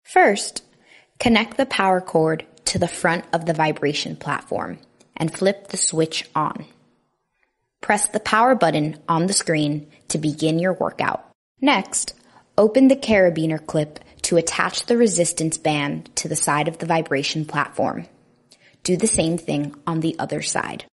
First, connect the power cord to the front of the vibration platform and flip the switch on. Press the power button on the screen to begin your workout. Next, open the carabiner clip to attach the resistance band to the side of the vibration platform. Do the same thing on the other side.